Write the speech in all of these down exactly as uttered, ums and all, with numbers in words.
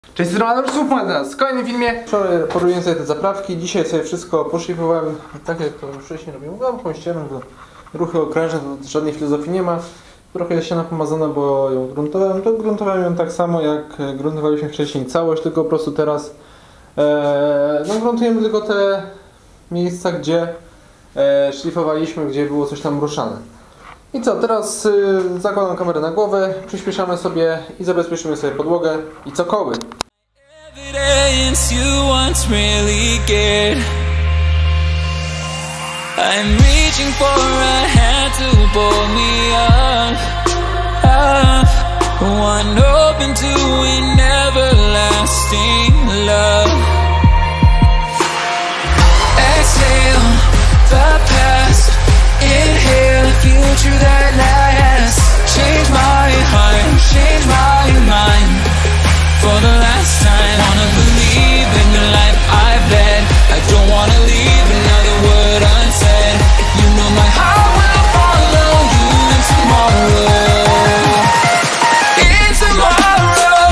Cześć, z Romanów w kolejnym filmie. Wczoraj porównałem sobie te zaprawki, dzisiaj sobie wszystko poszlifowałem tak jak to już wcześniej robiłem. Gąbką, ścianą, to ruchy okrężne, to żadnej filozofii nie ma. Trochę jest ściana pomazana, bo ją gruntowałem. To gruntowałem ją tak samo jak gruntowaliśmy wcześniej całość, tylko po prostu teraz e, no, gruntujemy tylko te miejsca, gdzie e, szlifowaliśmy, gdzie było coś tam ruszane. I co, teraz y, zakładam kamerę na głowę, przyspieszamy sobie i zabezpieczymy sobie podłogę i cokoły. I'm reaching for a hand to pull me up, up. One open to an everlasting love. Exhale the past, inhale the future that lasts. Change my heart, change my mind. For the last time, wanna believe in the life I bet. I don't wanna leave another word unsaid. You know my heart will follow you in tomorrow. In tomorrow.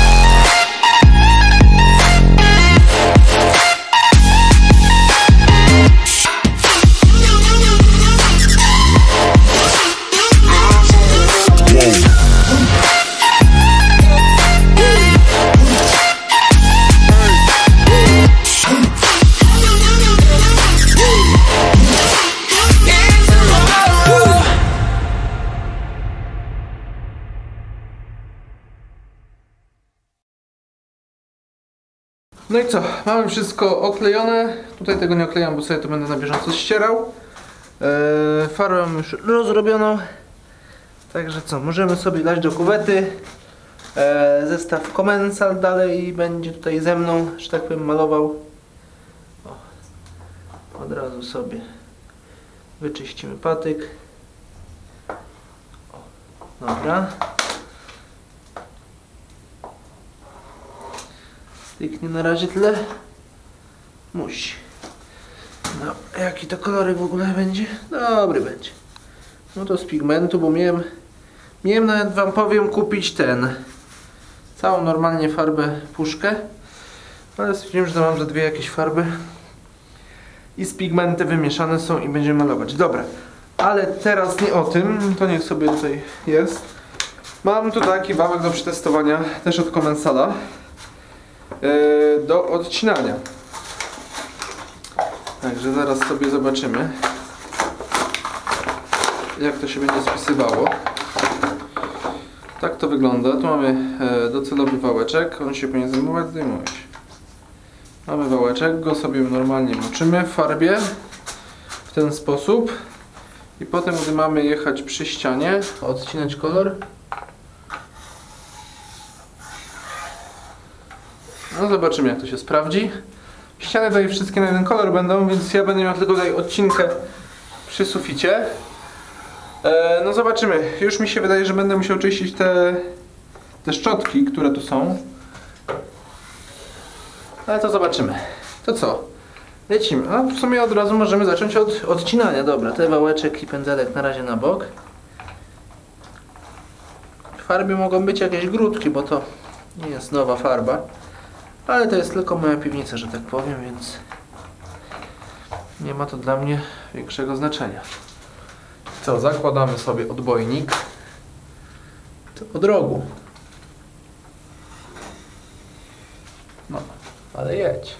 No i co? Mamy wszystko oklejone. Tutaj tego nie oklejam, bo sobie to będę na bieżąco ścierał. Eee, farę mam już rozrobioną. Także co? Możemy sobie dać do kuwety. Eee, zestaw komensal dalej będzie tutaj ze mną, że tak powiem, malował. O, od razu sobie wyczyścimy patyk. O, dobra. Styknie na razie tyle. Musi. No, jaki to kolorek w ogóle będzie? Dobry będzie. No to z pigmentu, bo miałem, miałem nawet wam powiem kupić ten, całą normalnie farbę puszkę, ale stwierdziłem, że mam ze dwie jakieś farby i z pigmenty wymieszane są i będziemy malować. Dobra, ale teraz nie o tym, to niech sobie tutaj jest. Mam tu taki wałek do przetestowania, też od Commensala, do odcinania. Także zaraz sobie zobaczymy, jak to się będzie spisywało. Tak to wygląda. Tu mamy docelowy wałeczek, on się powinien zajmować, zdejmuje się. Mamy wałeczek, go sobie normalnie moczymy w farbie w ten sposób i potem, gdy mamy jechać przy ścianie, odcinać kolor. No zobaczymy, jak to się sprawdzi. Ściany tutaj wszystkie na jeden kolor będą, więc ja będę miał tylko tutaj odcinkę przy suficie. E, no zobaczymy. Już mi się wydaje, że będę musiał czyścić te, te szczotki, które tu są. Ale to zobaczymy. To co? Lecimy. A w sumie od razu możemy zacząć od odcinania. Dobra, te wałeczek i pędzelek na razie na bok. W farbie mogą być jakieś grudki, bo to nie jest nowa farba. Ale to jest tylko moja piwnica, że tak powiem, więc nie ma to dla mnie większego znaczenia. Co, zakładamy sobie odbojnik. To od rogu. No, ale jedź.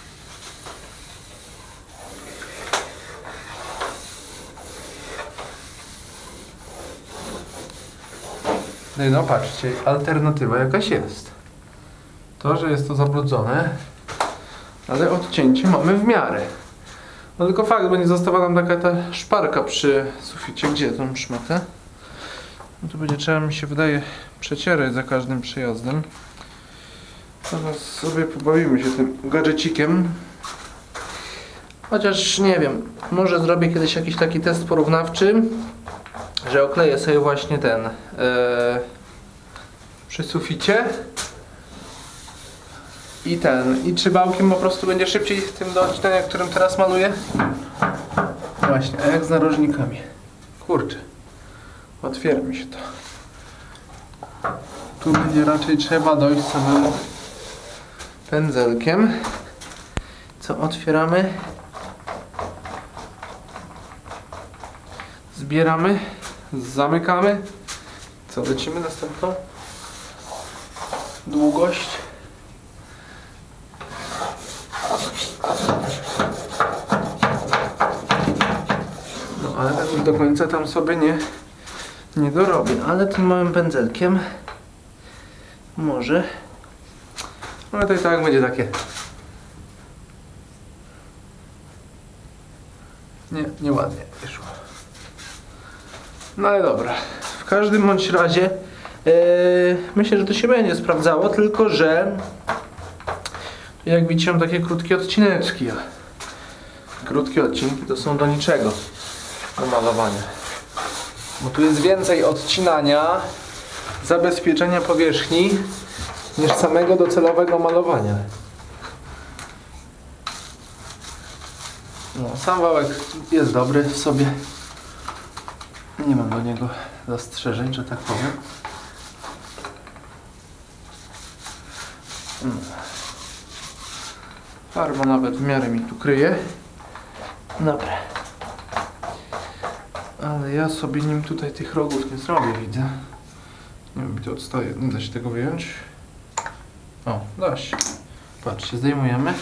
No i no patrzcie, alternatywa jakaś jest. To, że jest to zabrudzone, ale odcięcie mamy w miarę. No tylko fakt, bo nie została nam taka ta szparka przy suficie. Gdzie tą szmatę? No to będzie trzeba, mi się wydaje, przecierać za każdym przejazdem. Teraz sobie pobawimy się tym gadżecikiem. Chociaż nie wiem, może zrobię kiedyś jakiś taki test porównawczy, że okleję sobie właśnie ten yy, przy suficie. I ten, i trzybałkiem po prostu będzie szybciej tym do odcinania, którym teraz maluję. Właśnie, a jak z narożnikami? Kurczę, otwiera mi się to. Tu będzie raczej trzeba dojść samemu pędzelkiem. Co otwieramy? Zbieramy, zamykamy. Co, lecimy następną? Długość. No ale tak już do końca tam sobie nie, nie dorobię, ale tym małym pędzelkiem może. Ale to i tak będzie takie. Nie, nieładnie wyszło. No ale dobra. W każdym bądź razie yy, myślę, że to się będzie sprawdzało, tylko że jak widzicie, mam takie krótkie odcineczki. Krótkie odcinki to są do niczego do malowania. Bo tu jest więcej odcinania, zabezpieczenia powierzchni niż samego docelowego malowania. No, sam wałek jest dobry w sobie. Nie mam do niego zastrzeżeń, że tak powiem. No. Farba nawet w miarę mi tu kryje. Dobra. Ale ja sobie nim tutaj tych rogów nie zrobię, widzę. Nie wiem, mi to odstaje. Nie da się tego wyjąć. O, da się. Patrzcie, zdejmujemy.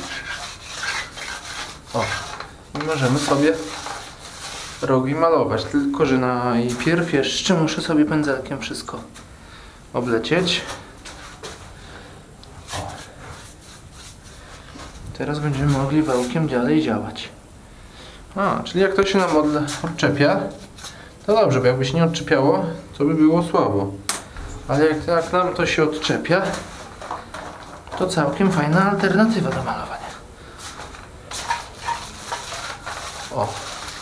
O. I możemy sobie rogi malować. Tylko że najpierw jeszcze muszę sobie pędzelkiem wszystko oblecieć. O. Teraz będziemy mogli wałkiem dalej działać. A, czyli jak to się nam odczepia, to dobrze, bo jakby się nie odczepiało, to by było słabo. Ale jak, jak nam to się odczepia, to całkiem fajna alternatywa do malowania. O.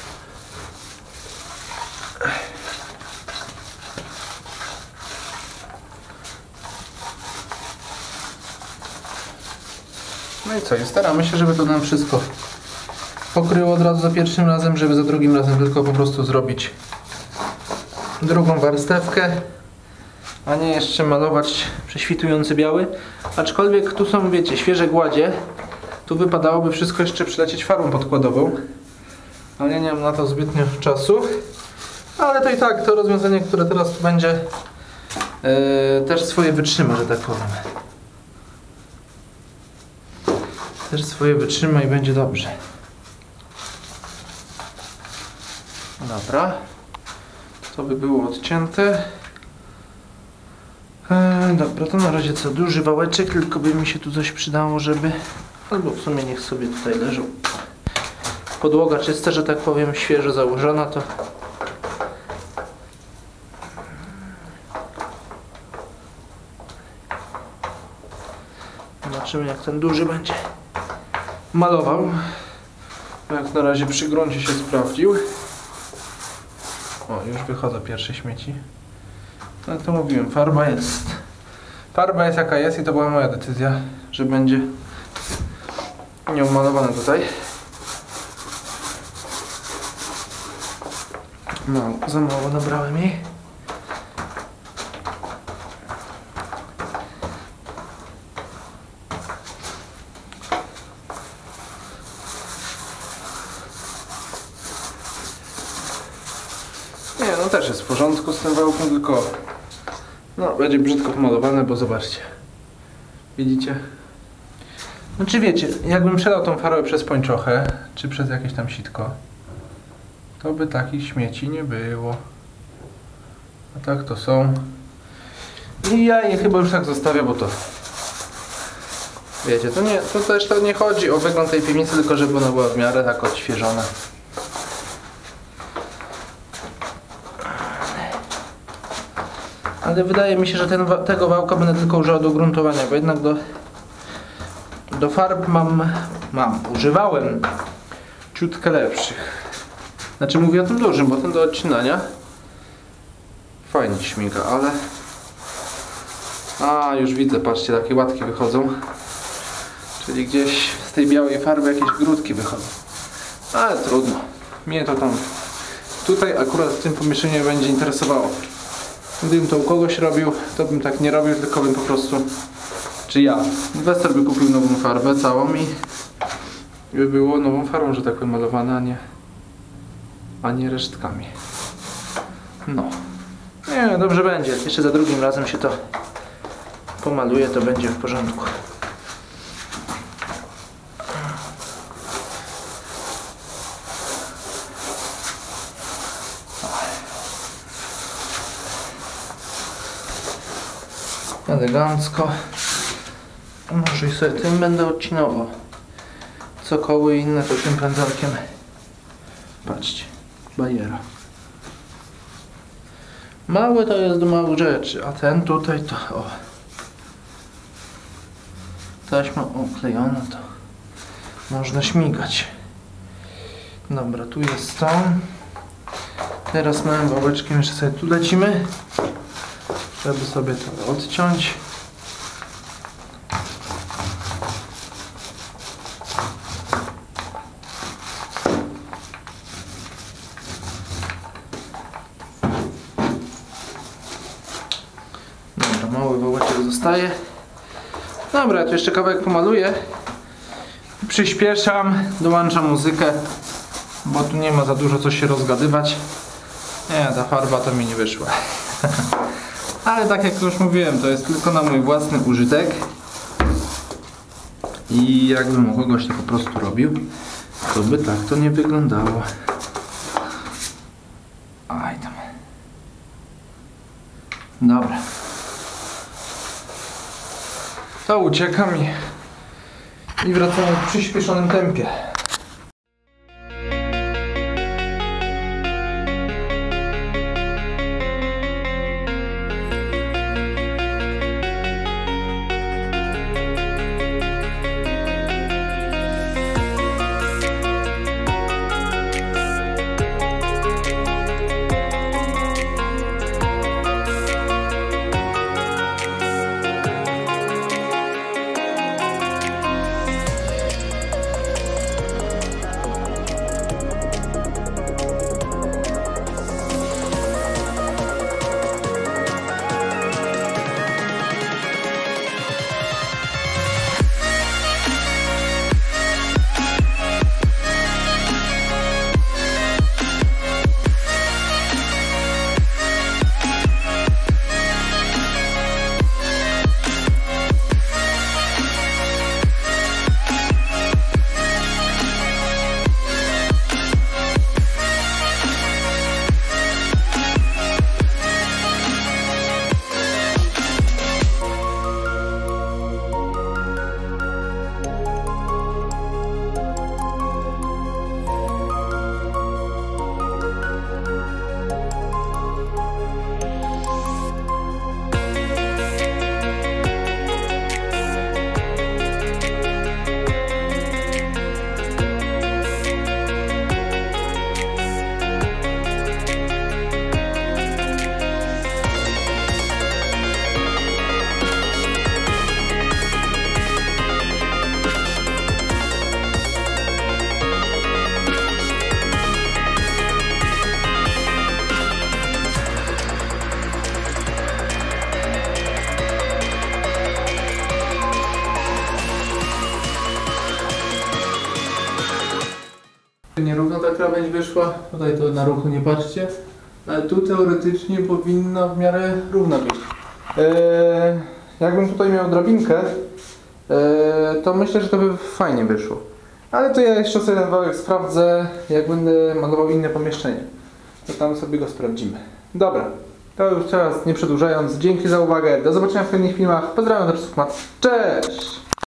No i co? I staramy się, żeby to nam wszystko pokryło od razu za pierwszym razem, żeby za drugim razem tylko po prostu zrobić drugą warstewkę, a nie jeszcze malować prześwitujący biały. Aczkolwiek tu są, wiecie, świeże gładzie. Tu wypadałoby wszystko jeszcze przylecieć farbą podkładową. Ale ja nie mam na to zbytnio czasu. Ale to i tak, to rozwiązanie, które teraz tu będzie, yy, też swoje wytrzyma, że tak powiem. Też swoje wytrzyma i będzie dobrze. Dobra. To by było odcięte. Eee, dobra, to na razie co, duży wałeczek, tylko by mi się tu coś przydało, żeby... Albo w sumie niech sobie tutaj leżą. Podłoga czysta, że tak powiem, świeżo założona, to... Zobaczymy, jak ten duży będzie malował. Jak na razie przy gruncie się sprawdził. O, już wychodzą pierwsze śmieci. No to mówiłem, farba jest. Farba jest jaka jest i to była moja decyzja, że będzie nią malowane tutaj. No, za mało nabrałem jej. Nie, no też jest w porządku z tym wałkiem, tylko no, będzie brzydko pomalowane, bo zobaczcie. Widzicie? No czy wiecie, jakbym przelał tą farbę przez pończochę, czy przez jakieś tam sitko, to by takich śmieci nie było. A tak to są. I ja je chyba już tak zostawię, bo to... Wiecie, to, nie, to też to nie chodzi o wygląd tej piwnicy, tylko żeby ona była w miarę tak odświeżona. Ale wydaje mi się, że ten, tego wałka będę tylko używał do gruntowania, bo jednak do, do farb mam, mam, używałem ciutkę lepszych. Znaczy mówię o tym dużym, bo ten do odcinania fajnie śmiga, ale... A, już widzę, patrzcie, takie łatki wychodzą. Czyli gdzieś z tej białej farby jakieś grudki wychodzą. Ale trudno. Mnie to tam... Tutaj akurat w tym pomieszczeniu będzie interesowało. Gdybym to u kogoś robił, to bym tak nie robił, tylko bym po prostu Czy ja? Inwestor by kupił nową farbę całą i by było nową farbą, że tak powiem, malowane, a nie, a nie resztkami. No. Nie, dobrze będzie. Jeszcze za drugim razem się to pomaluje, to będzie w porządku. Elegancko. Może i sobie tym będę odcinał. O. Co koły inne to tym pędzelkiem. Patrzcie. Bajera. Mały to jest do małych rzeczy, a ten tutaj to o. Taśma oklejona, to można śmigać. Dobra, tu jest to. Teraz małym wałeczkiem jeszcze sobie tu lecimy, żeby sobie to odciąć. Dobra, mały wałeczek zostaje. Dobra, tu jeszcze kawałek pomaluję. Przyspieszam, dołączam muzykę, bo tu nie ma za dużo co się rozgadywać. Nie, ta farba to mi nie wyszła. Ale tak jak już mówiłem, to jest tylko na mój własny użytek. I jakbym u kogoś to po prostu robił, to by tak to nie wyglądało. Aj tam. Dobra. To uciekam i, i wracamy w przyspieszonym tempie. Nierówno ta krawędź wyszła, tutaj to na ruchu nie patrzcie, ale tu teoretycznie powinna w miarę równa być. Eee, jakbym tutaj miał drabinkę, eee, to myślę, że to by fajnie wyszło. Ale to ja jeszcze sobie ten wałek sprawdzę, jak będę malował inne pomieszczenie. To tam sobie go sprawdzimy. Dobra, to już teraz nie przedłużając, dzięki za uwagę, do zobaczenia w kolejnych filmach, pozdrawiam, Darek Sukmat, cześć!